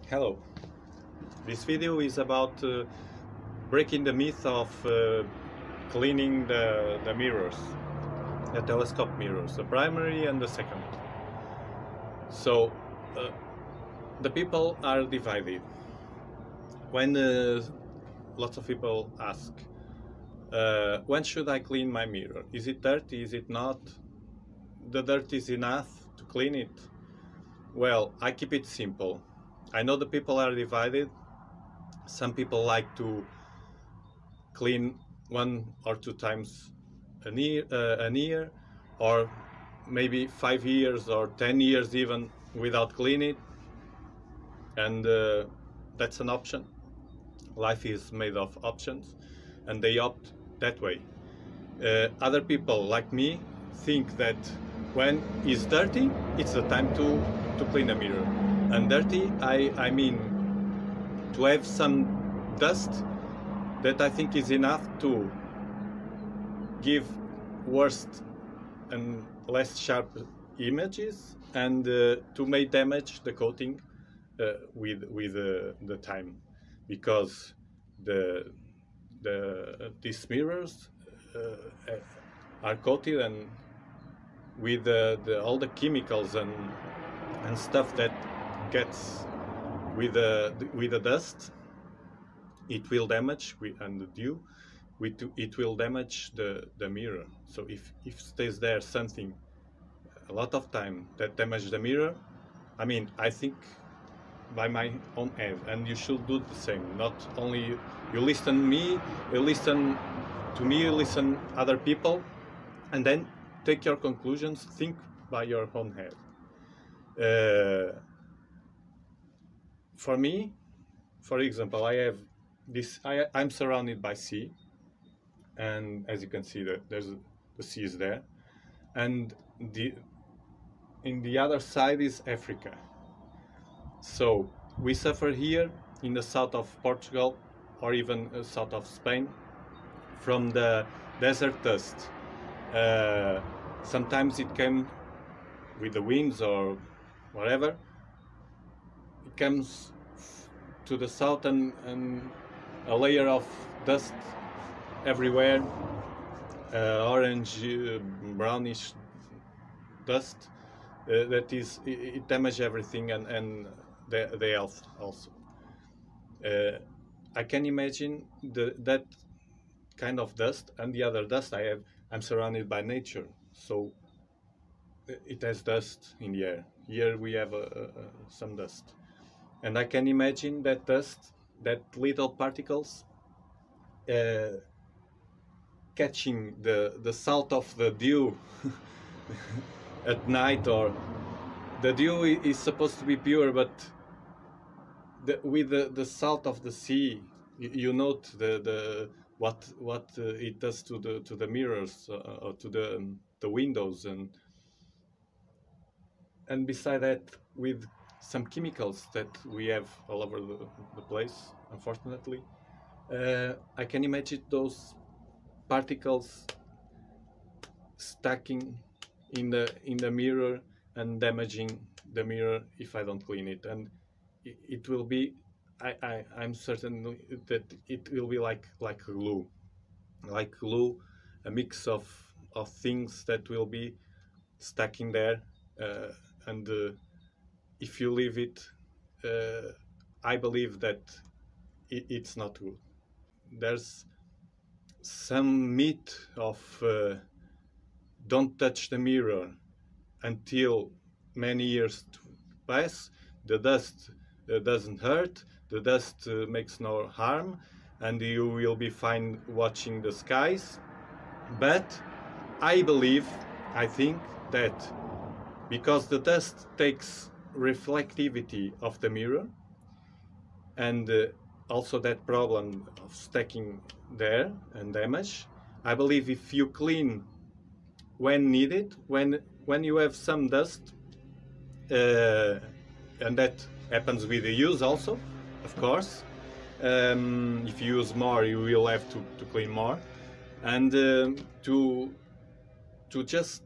Hello, this video is about breaking the myth of cleaning the mirrors, the telescope mirrors, the primary and the secondary. So, uh, the people are divided. When lots of people ask, when should I clean my mirror? Is it dirty? Is it not? The dirt is enough to clean it? Well, I keep it simple. I know the people are divided. Some people like to clean 1 or 2 times a year, or maybe 5 years or 10 years even without cleaning it, and that's an option. Life is made of options, and they opt that way. Other people like me think that when it's dirty, it's the time to clean a mirror. And dirty, I mean to have some dust that I think is enough to give worse and less sharp images, and to may damage the coating with the time, because these mirrors are coated and with all the chemicals and stuff that gets with the dust. It will damage, and the dew, it will damage the mirror. So if stays there something a lot of time that damage the mirror, I mean, I think by my own head, and you should do the same. Not only you listen me, you listen to me, you listen other people, and then take your conclusions, think by your own head. For me, for example, I have this. I'm surrounded by sea, and as you can see, the sea is there, and in the other side is Africa. So we suffer here in the south of Portugal, or even south of Spain, from the desert dust. Sometimes it came with the winds or whatever. It comes to the south, and a layer of dust everywhere, orange, brownish dust, that is, it damages everything, and the health also. I can imagine that kind of dust, and the other dust I'm surrounded by nature, so it has dust in the air. Here we have some dust, and I can imagine that dust, that little particles catching the salt of the dew at night, or the dew is supposed to be pure, but with the salt of the sea, you note what it does to the mirrors, or to the windows, and beside that, with some chemicals that we have all over the place, unfortunately. I can imagine those particles stacking in the mirror and damaging the mirror if I don't clean it, and it will be, I'm certain that it will be like glue, a mix of things that will be stacking there, and if you leave it, I believe that it's not good. There's some myth of don't touch the mirror until many years pass. The dust doesn't hurt, the dust makes no harm, and you will be fine watching the skies. But I think that because the dust takes reflectivity of the mirror, and also that problem of stacking there and damage, I believe if you clean when needed, when you have some dust, and that happens with the use also, of course. If you use more, you will have to clean more, and to just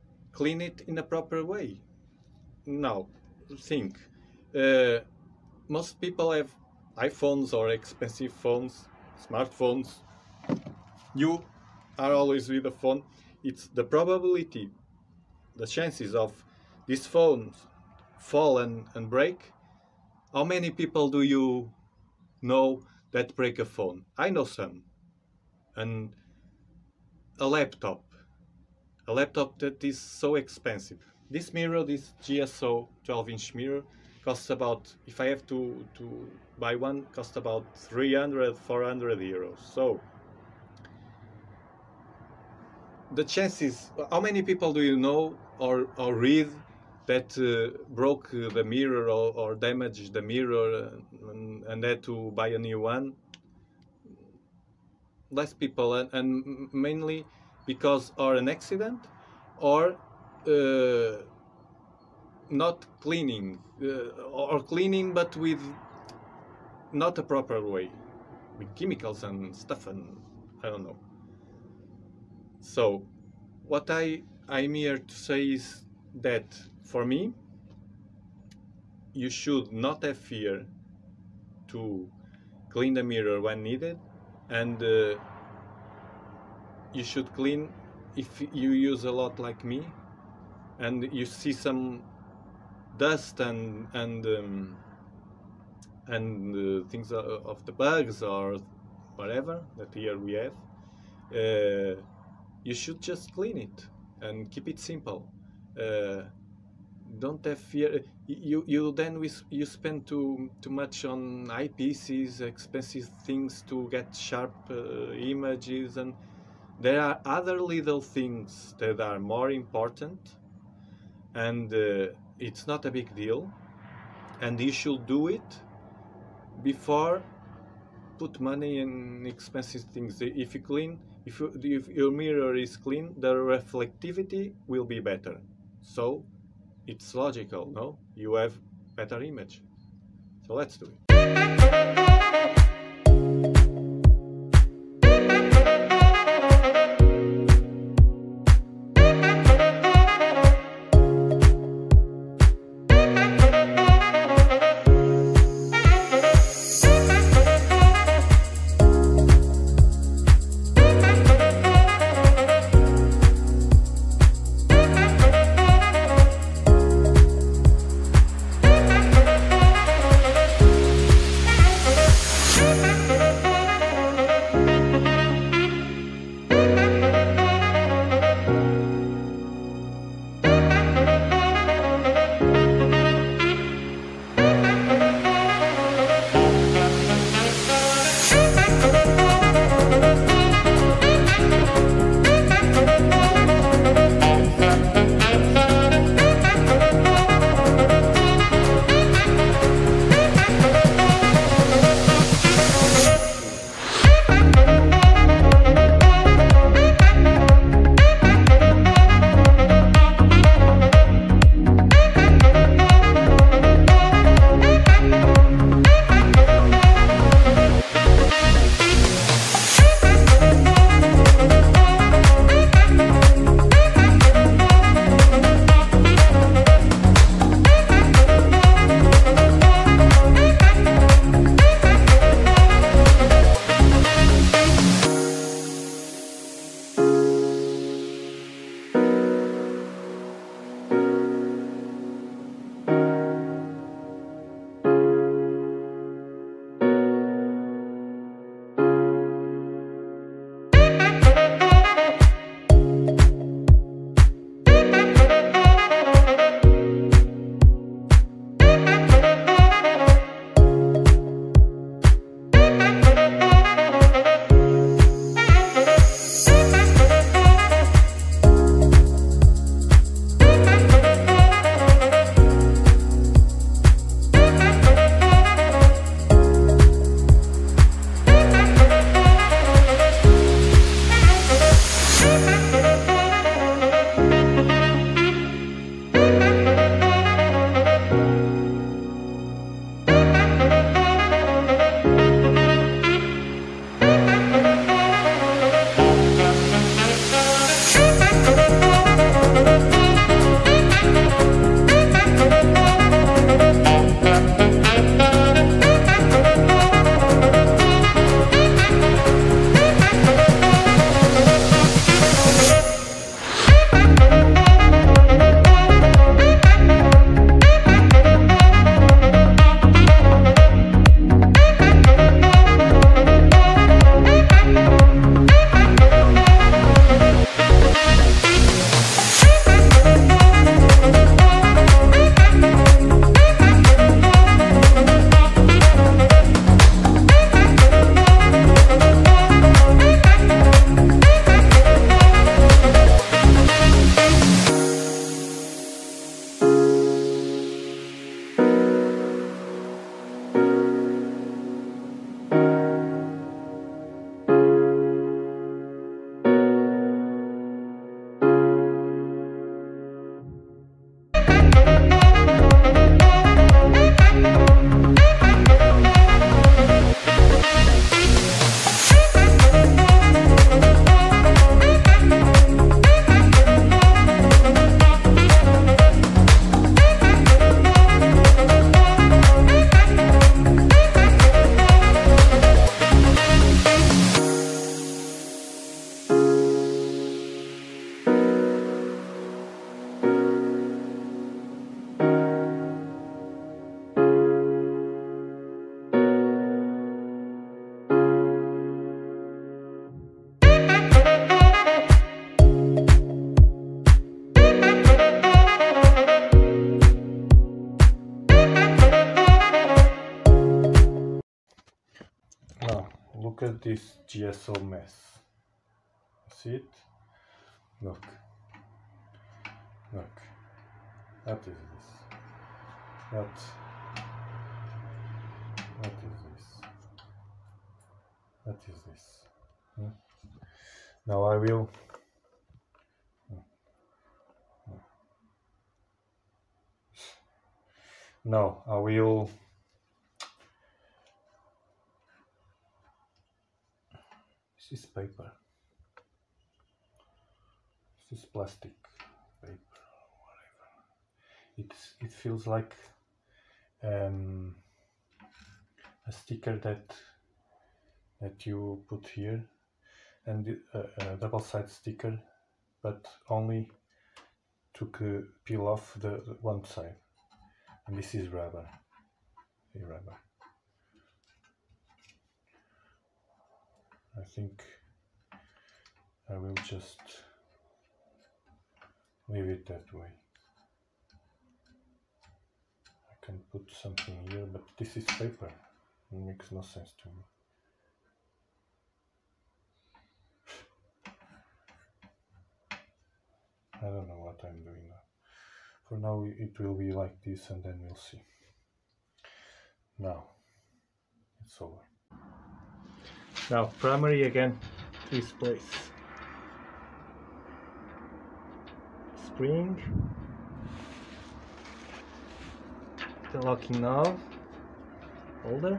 clean it in a proper way. Now, think. most people have iPhones or expensive phones, smartphones. You are always with the phone. It's the probability, the chances of these phones fall and break. How many people do you know that break a phone? I know some. And a laptop that is so expensive. This mirror, this GSO 12-inch mirror, costs about, if I have to buy one, costs about 300, 400 euros. So the chances, how many people do you know or read that broke the mirror or damaged the mirror and had to buy a new one? Less people, and mainly because or an accident or not cleaning, or cleaning but with not a proper way, with chemicals and stuff, and I don't know. So what I'm here to say is that for me, you should not have fear to clean the mirror when needed, and you should clean if you use a lot like me and you see some dust and things of the bugs or whatever that here we have. You should just clean it and keep it simple. Don't have fear. You spend too much on eyepieces, expensive things to get sharp images, and there are other little things that are more important, and it's not a big deal, and you should do it before put money in expensive things. If you clean, if your mirror is clean, the reflectivity will be better. So it's logical, no? You have better image. So let's do it. look at this GSO mess. See it? Look. Look. What is this? What is this? What is this? Now I will this is paper. This is plastic paper, whatever. It feels like a sticker that you put here, and a double-sided sticker, but only to peel off the one side. And this is rubber. Rubber. I think I will just leave it that way. I can put something here, but this is paper. It makes no sense to me. I don't know what I'm doing now. For now it will be like this, and then we'll see. Now it's over. Now primary again, this place. Spring, the locking knob, holder.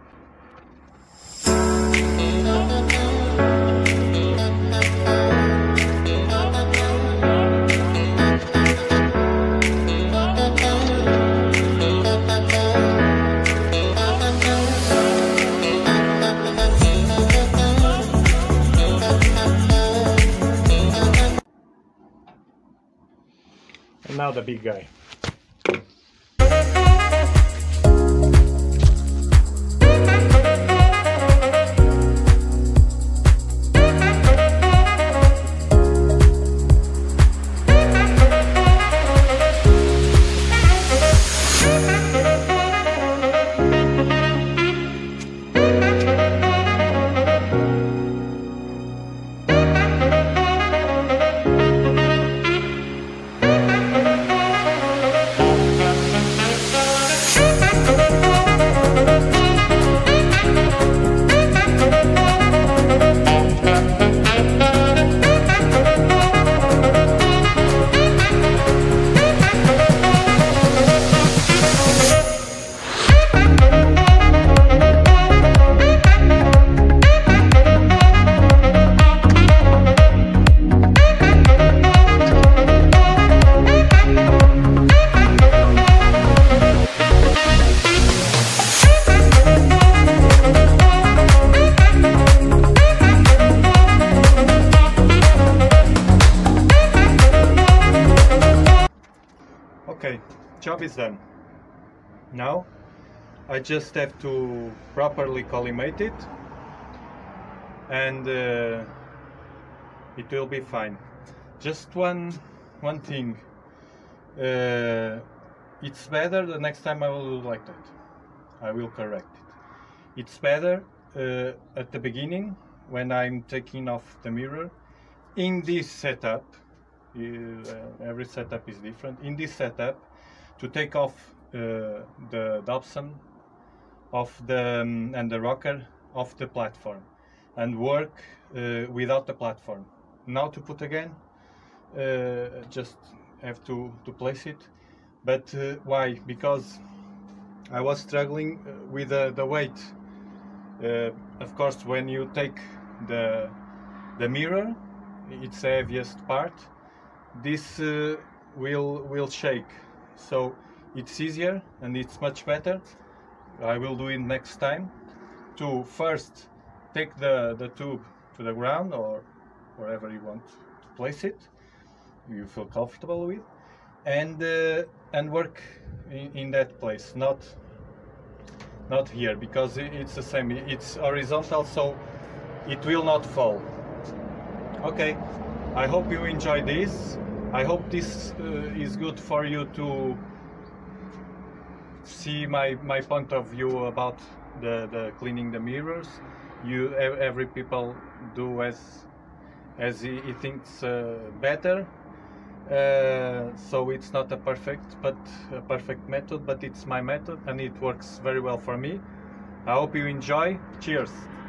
And now the big guy. Okay, job is done. Now I just have to properly collimate it, and it will be fine. Just one thing. It's better the next time I will do like that. I will correct it. It's better at the beginning, when I'm taking off the mirror. In this setup, every setup is different. In this setup, to take off the Dobson and the rocker off the platform, and work without the platform. Now to put again, just have to place it. But why? Because I was struggling with the weight. Of course, when you take the mirror, it's the heaviest part. This will shake, so it's easier and it's much better. I will do it next time, to first take the tube to the ground or wherever you want to place it, you feel comfortable with, and work in that place, not here, because it's the same, it's horizontal, so it will not fall. Okay, I hope you enjoy this. I hope this is good for you to see my point of view about the cleaning the mirrors. Every people do as he thinks better. So it's not a perfect method, but it's my method and it works very well for me. I hope you enjoy. Cheers!